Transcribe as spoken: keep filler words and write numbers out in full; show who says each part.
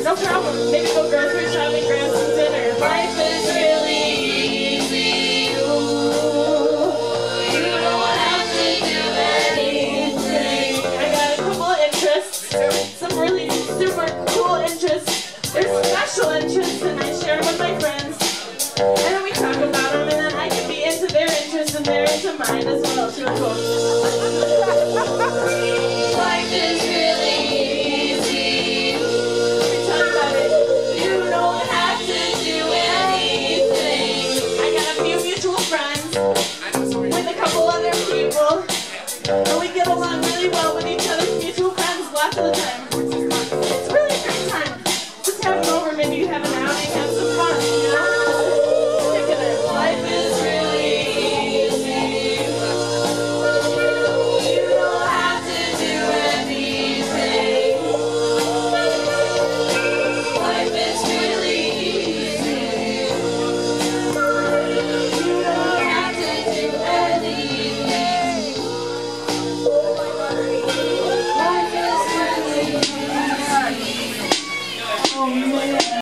Speaker 1: No problem. Maybe go grocery shopping, grab some dinner. Life is really easy. Ooh. You don't have to do anything. I got a couple of interests. Some really super cool interests. There's special interests, and I share them with my friends. And then we talk about them, and then I can be into their interests, and they're into mine as well. It's real cool.